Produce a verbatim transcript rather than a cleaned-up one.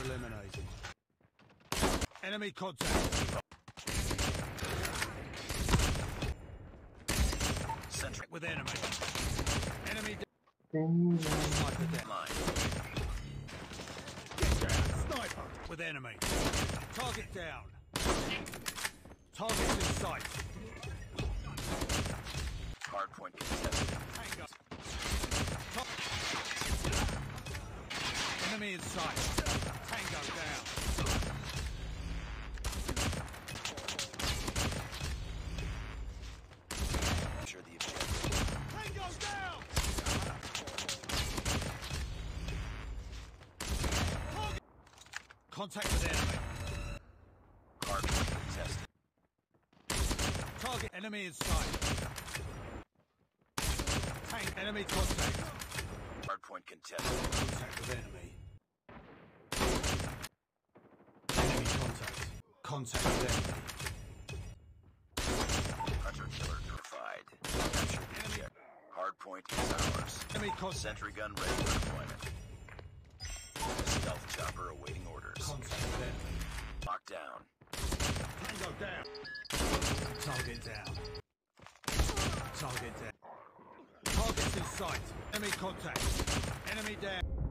eliminated. Enemy contact. Sentry With enemy. Enemy Damn. sniper down. line. Get down. Sniper with enemy. Target down. Target in sight. Hardpoint contested. Tango. Top. Enemy in sight. Tango down. Capture the objective. Tango down. Target. Contact with enemy. Hardpoint contested. Target enemy in sight. Tank enemy contact. Hardpoint contested. Contact with enemy. Enemy contact. Contact with enemy. Hunter killer notified. Capture the objective. Hardpoint is ours. Enemy contact. Sentry gun ready for deployment. Stealth chopper awaiting orders. Contact with enemy. Lockdown. Tango down. Target down. Target down. Targets in sight. Enemy contact. Enemy down.